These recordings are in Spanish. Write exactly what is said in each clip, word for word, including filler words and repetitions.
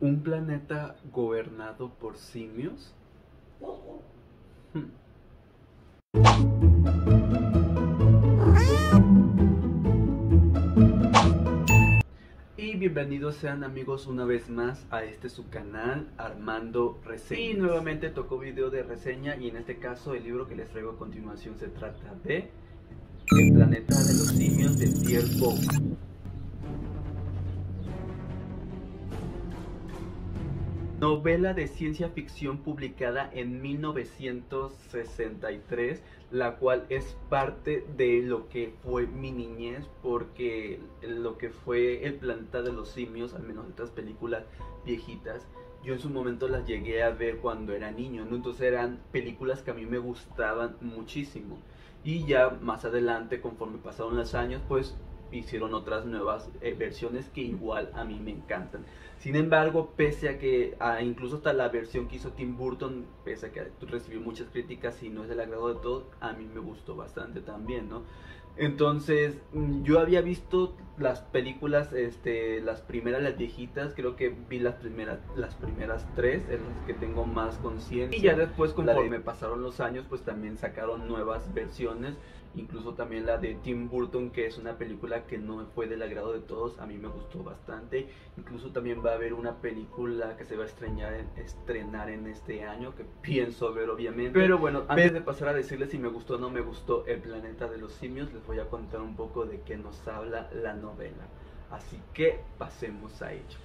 ¿Un planeta gobernado por simios? Hmm. Y bienvenidos sean amigos una vez más a este su canal Armando Reseñas. Y nuevamente tocó video de reseña, y en este caso el libro que les traigo a continuación se trata de El planeta de los simios de Pierre Boulle. Novela de ciencia ficción publicada en mil novecientos sesenta y tres, la cual es parte de lo que fue mi niñez, porque lo que fue El planeta de los simios, al menos otras películas viejitas, yo en su momento las llegué a ver cuando era niño, ¿no? Entonces eran películas que a mí me gustaban muchísimo. Y ya más adelante, conforme pasaron los años, pues hicieron otras nuevas eh, versiones que igual a mí me encantan. Sin embargo, pese a que a, incluso hasta la versión que hizo Tim Burton, pese a que recibió muchas críticas y no es del agrado de todos, a mí me gustó bastante también, ¿no? Entonces, yo había visto las películas, este, las primeras, las viejitas, creo que vi las primeras, las primeras tres, en las que tengo más conciencia. Y ya después, conforme me pasaron los años, pues también sacaron nuevas versiones, incluso también la de Tim Burton, que es una película que no fue del agrado de todos, a mí me gustó bastante. Incluso también va a haber una película que se va a estrenar en, estrenar en este año, que pienso ver obviamente. Pero bueno, antes de pasar a decirles si me gustó o no me gustó El planeta de los simios, les voy a contar un poco de qué nos habla la novela. Así que pasemos a ello.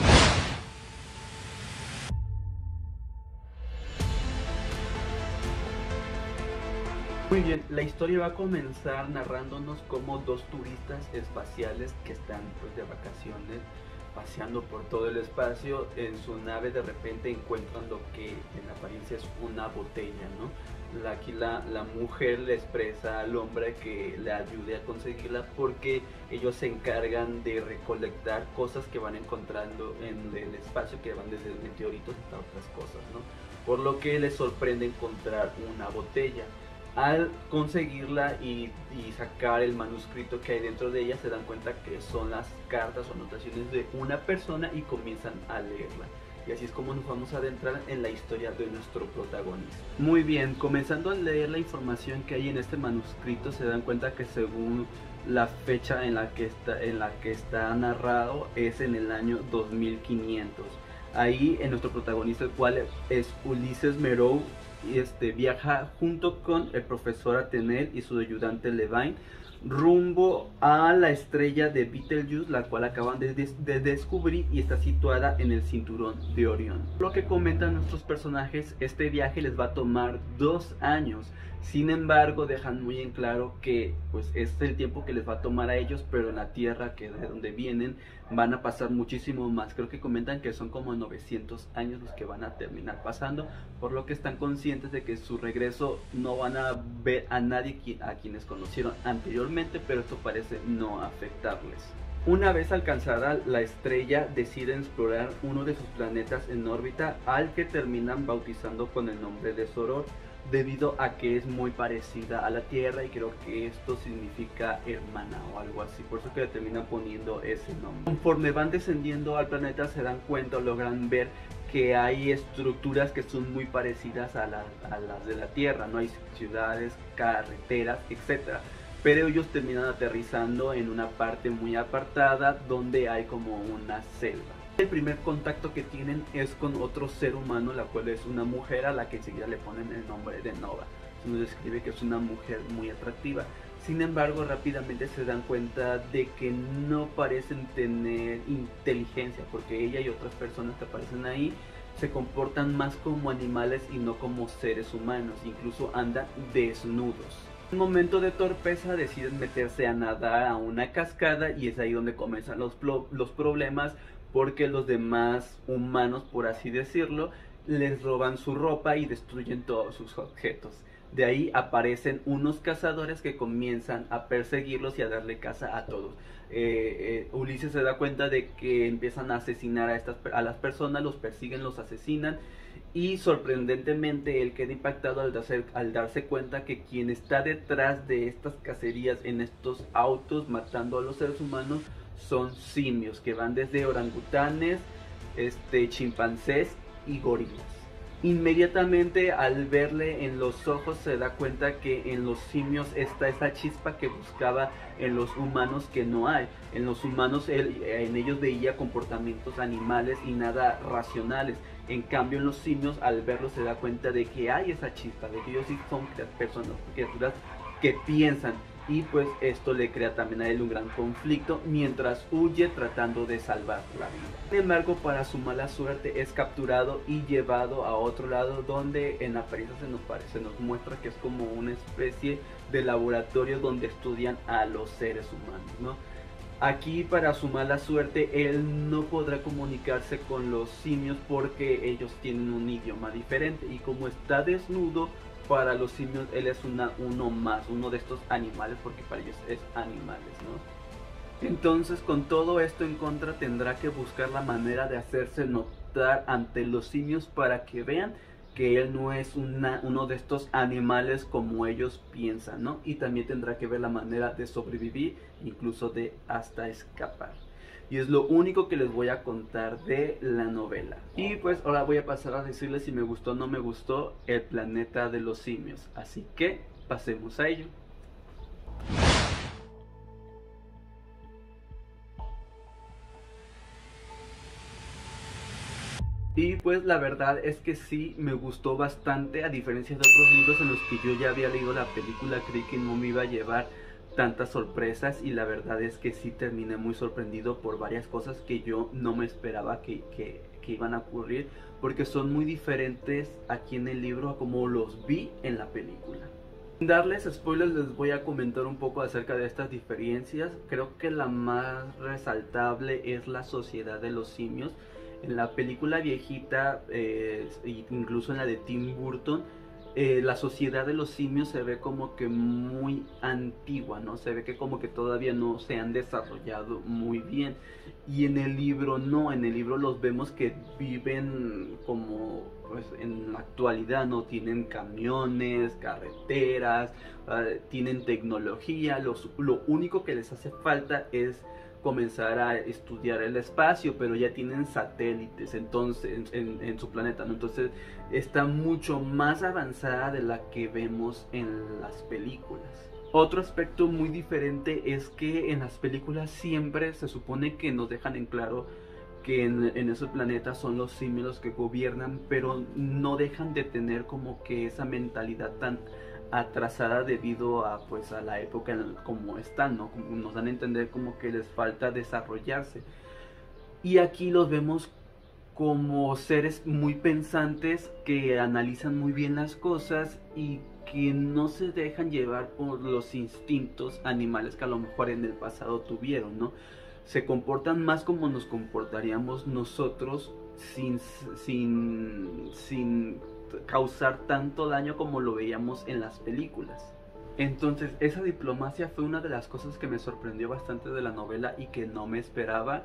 Muy bien, la historia va a comenzar narrándonos como dos turistas espaciales que están pues de vacaciones paseando por todo el espacio. En su nave de repente encuentran lo que en apariencia es una botella, ¿no? La, aquí la, la mujer le expresa al hombre que le ayude a conseguirla, porque ellos se encargan de recolectar cosas que van encontrando en el espacio, que van desde meteoritos hasta otras cosas, ¿no? Por lo que les sorprende encontrar una botella. Al conseguirla y, y sacar el manuscrito que hay dentro de ella, se dan cuenta que son las cartas o anotaciones de una persona y comienzan a leerla. Y así es como nos vamos a adentrar en la historia de nuestro protagonista. Muy bien, comenzando a leer la información que hay en este manuscrito, se dan cuenta que según la fecha en la que está, en la que está narrado es en el año dos mil quinientos. Ahí en nuestro protagonista, el cual es Ulises Merow, y este viaja junto con el profesor Atenel y su ayudante Levine rumbo a la estrella de Betelgeuse, la cual acaban de, des de descubrir y está situada en el cinturón de Orión. Lo que comentan nuestros personajes, este viaje les va a tomar dos años. Sin embargo, dejan muy en claro que pues es el tiempo que les va a tomar a ellos, pero en la Tierra, que es de donde vienen, van a pasar muchísimo más. Creo que comentan que son como novecientos años los que van a terminar pasando, por lo que están conscientes de que su regreso no van a ver a nadie a quienes conocieron anteriormente, pero esto parece no afectarles. Una vez alcanzada la estrella, deciden explorar uno de sus planetas en órbita, al que terminan bautizando con el nombre de Soror, debido a que es muy parecida a la Tierra, y creo que esto significa hermana o algo así, por eso que le terminan poniendo ese nombre. Conforme van descendiendo al planeta, se dan cuenta o logran ver que hay estructuras que son muy parecidas a, la, a las de la Tierra, no hay ciudades, carreteras, etcétera. Pero ellos terminan aterrizando en una parte muy apartada donde hay como una selva. El primer contacto que tienen es con otro ser humano, la cual es una mujer a la que enseguida le ponen el nombre de Nova. Se nos describe que es una mujer muy atractiva. Sin embargo, rápidamente se dan cuenta de que no parecen tener inteligencia, porque ella y otras personas que aparecen ahí se comportan más como animales y no como seres humanos. Incluso andan desnudos. En un momento de torpeza deciden meterse a nadar a una cascada, y es ahí donde comienzan los, los problemas, porque los demás humanos, por así decirlo, les roban su ropa y destruyen todos sus objetos. De ahí aparecen unos cazadores que comienzan a perseguirlos y a darle caza a todos. Eh, eh, Ulises se da cuenta de que empiezan a asesinar a, estas, a las personas, los persiguen, los asesinan, y sorprendentemente él queda impactado al darse, al darse cuenta que quien está detrás de estas cacerías en estos autos matando a los seres humanos son simios, que van desde orangutanes este, chimpancés y gorilas. Inmediatamente al verle en los ojos se da cuenta que en los simios está esa chispa que buscaba en los humanos que no hay. En los humanos él, en ellos veía comportamientos animales y nada racionales. En cambio en los simios al verlo se da cuenta de que hay esa chispa, de que ellos sí son personas, criaturas que piensan. Y pues esto le crea también a él un gran conflicto mientras huye tratando de salvar la vida. Sin embargo, para su mala suerte es capturado y llevado a otro lado donde en la apariencia se nos parece, nos muestra que es como una especie de laboratorio donde estudian a los seres humanos, ¿no? Aquí para su mala suerte él no podrá comunicarse con los simios porque ellos tienen un idioma diferente y como está desnudo, para los simios él es una, uno más, uno de estos animales, porque para ellos es animales, ¿no? Entonces con todo esto en contra tendrá que buscar la manera de hacerse notar ante los simios para que vean que él no es una, uno de estos animales como ellos piensan, ¿no? Y también tendrá que ver la manera de sobrevivir, incluso de hasta escapar. Y es lo único que les voy a contar de la novela. Y pues ahora voy a pasar a decirles si me gustó o no me gustó El planeta de los simios. Así que pasemos a ello. Y pues la verdad es que sí me gustó bastante, a diferencia de otros libros en los que yo ya había leído la película, creí que no me iba a llevar tantas sorpresas y la verdad es que sí terminé muy sorprendido por varias cosas que yo no me esperaba que, que, que iban a ocurrir, porque son muy diferentes aquí en el libro a como los vi en la película. Sin darles spoilers les voy a comentar un poco acerca de estas diferencias. Creo que la más resaltable es la sociedad de los simios. En la película viejita, eh, incluso en la de Tim Burton, Eh, la sociedad de los simios se ve como que muy antigua, ¿no? Se ve que como que todavía no se han desarrollado muy bien. Y en el libro no, en el libro los vemos que viven como pues en la actualidad, ¿no? Tienen camiones, carreteras, uh, tienen tecnología, los, lo único que les hace falta es comenzar a estudiar el espacio, pero ya tienen satélites entonces en, en, en su planeta, ¿no? Entonces está mucho más avanzada de la que vemos en las películas. Otro aspecto muy diferente es que en las películas siempre se supone que nos dejan en claro que en, en ese planeta son los simios los que gobiernan, pero no dejan de tener como que esa mentalidad tan atrasada debido a pues a la época en como están, ¿no? Como nos dan a entender como que les falta desarrollarse. Y aquí los vemos como seres muy pensantes que analizan muy bien las cosas y que no se dejan llevar por los instintos animales que a lo mejor en el pasado tuvieron, ¿no? Se comportan más como nos comportaríamos nosotros sin sin sin causar tanto daño como lo veíamos en las películas. Entonces esa diplomacia fue una de las cosas que me sorprendió bastante de la novela y que no me esperaba.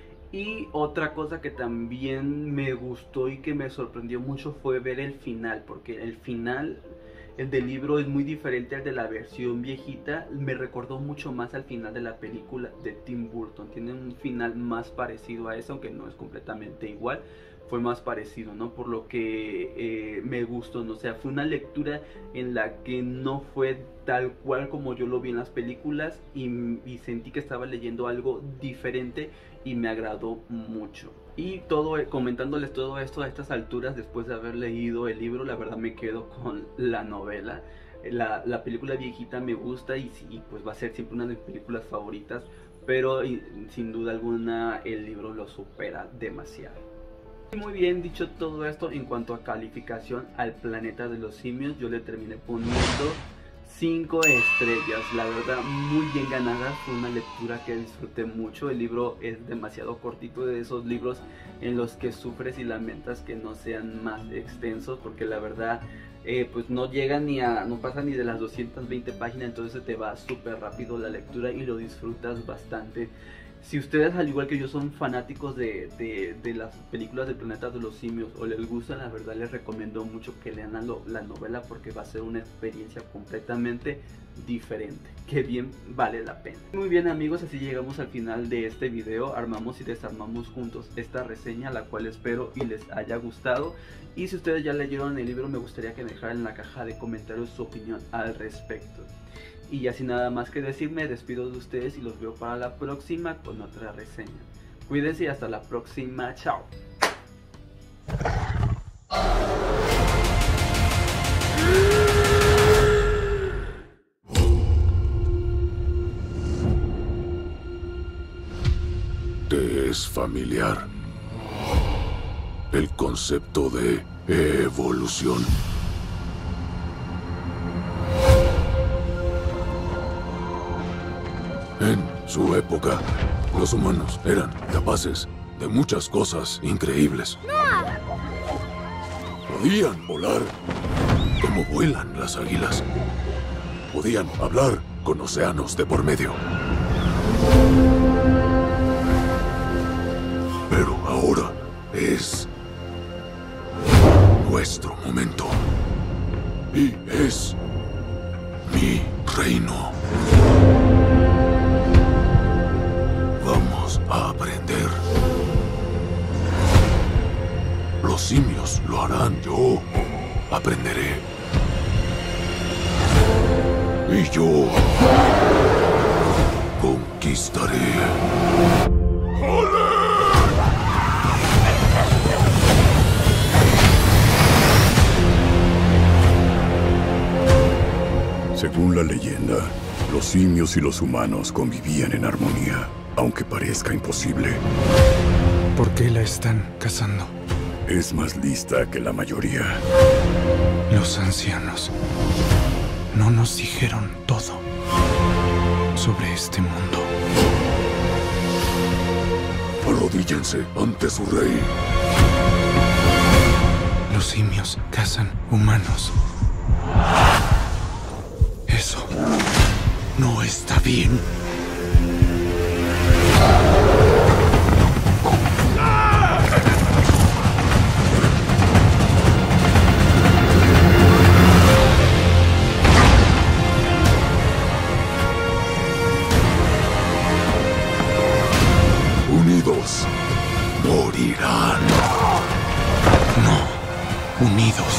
Y otra cosa que también me gustó y que me sorprendió mucho fue ver el final, porque el final, el del libro, es muy diferente al de la versión viejita. Me recordó mucho más al final de la película de Tim Burton. Tiene un final más parecido a eso, aunque no es completamente igual. Fue más parecido, ¿no? Por lo que eh, me gustó, ¿no? O sea, fue una lectura en la que no fue tal cual como yo lo vi en las películas y, y sentí que estaba leyendo algo diferente y me agradó mucho. Y todo, comentándoles todo esto a estas alturas, después de haber leído el libro, la verdad me quedo con la novela. La, la película viejita me gusta y, y pues va a ser siempre una de mis películas favoritas, pero y, sin duda alguna el libro lo supera demasiado. Muy bien, dicho todo esto, en cuanto a calificación al planeta de los simios, yo le terminé poniendo cinco estrellas. La verdad, muy bien ganada, fue una lectura que disfruté mucho. El libro es demasiado cortito, de esos libros en los que sufres y lamentas que no sean más extensos, porque la verdad eh, pues no llega ni a, no pasa ni de las doscientas veinte páginas, entonces te va súper rápido la lectura y lo disfrutas bastante. Si ustedes, al igual que yo, son fanáticos de, de, de las películas del Planeta de los Simios o les gustan, la verdad les recomiendo mucho que lean la, la novela, porque va a ser una experiencia completamente diferente, que bien vale la pena. Muy bien amigos, así llegamos al final de este video. Armamos y desarmamos juntos esta reseña, la cual espero y les haya gustado. Y si ustedes ya leyeron el libro, me gustaría que me dejaran en la caja de comentarios su opinión al respecto. Y ya sin nada más que decir, me despido de ustedes y los veo para la próxima con otra reseña. Cuídense y hasta la próxima. Chao. ¿Te es familiar el concepto de evolución? En su época, los humanos eran capaces de muchas cosas increíbles. Podían volar como vuelan las águilas. Podían hablar con océanos de por medio. Pero ahora es nuestro momento. Y es mi reino. Vamos a aprender. Los simios lo harán. Yo aprenderé. Y yo conquistaré. ¡Ole! Según la leyenda, los simios y los humanos convivían en armonía, aunque parezca imposible. ¿Por qué la están cazando? Es más lista que la mayoría. Los ancianos no nos dijeron todo sobre este mundo. Arrodíllense ante su rey. Los simios cazan humanos. Eso no está bien. Unidos morirán. No, unidos